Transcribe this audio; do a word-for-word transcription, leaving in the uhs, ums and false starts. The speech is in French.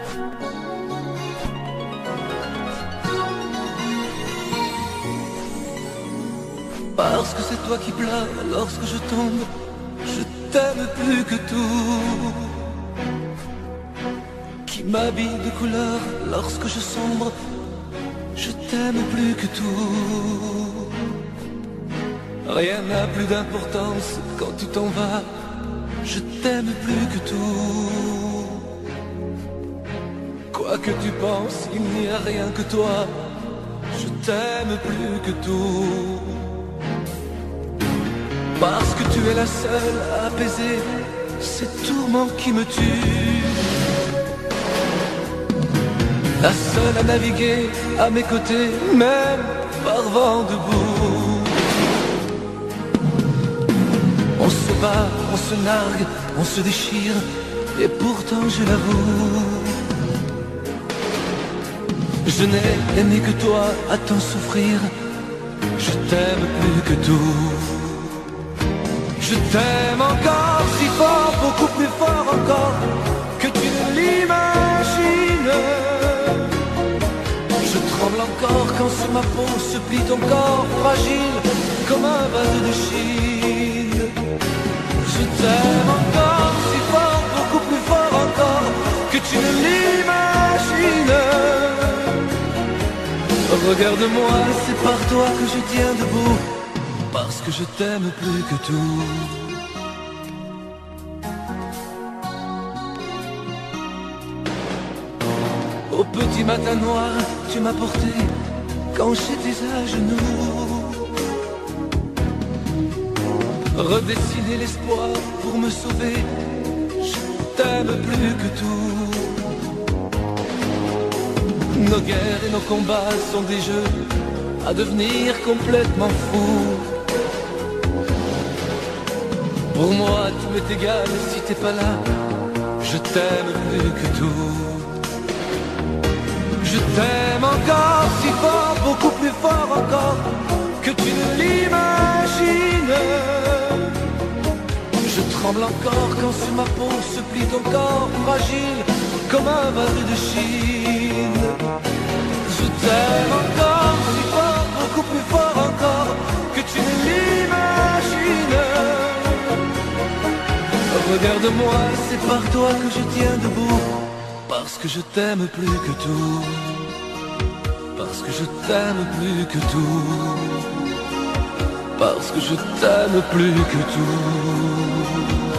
Parce que c'est toi qui pleures lorsque je tombe, je t'aime plus que tout. Qui m'habille de couleur lorsque je sombre, je t'aime plus que tout. Rien n'a plus d'importance quand tu t'en vas, je t'aime plus que tout. Quoi que tu penses, il n'y a rien que toi, je t'aime plus que tout. Parce que tu es la seule à apaiser ces tourments qui me tuent. La seule à naviguer à mes côtés, même par vent debout. On se bat, on se nargue, on se déchire, et pourtant je l'avoue, je n'ai aimé que toi à t'en souffrir, je t'aime plus que tout. Je t'aime encore si fort, beaucoup plus fort encore que tu ne l'imagines. Je tremble encore quand sur ma peau se plie ton corps fragile comme un vase de Chine. Je t'aime encore si fort, beaucoup plus fort encore que tu ne l'imagines. Regarde-moi, c'est par toi que je tiens debout, parce que je t'aime plus que tout. Au petit matin noir, tu m'as porté quand j'étais à genoux. Redessiner l'espoir pour me sauver, je t'aime plus que tout. Nos guerres et nos combats sont des jeux à devenir complètement fous. Pour moi tout m'est égal si t'es pas là, je t'aime plus que tout. Je t'aime encore si fort, beaucoup plus fort encore que tu ne l'imagines. Je tremble encore quand sur ma peau se plie ton corps fragile comme un vase de Chine. Je t'aime encore si fort, beaucoup plus fort encore que tu ne l'imagines. Regarde-moi, c'est par toi que je tiens debout, parce que je t'aime plus que tout. Parce que je t'aime plus que tout. Parce que je t'aime plus que tout.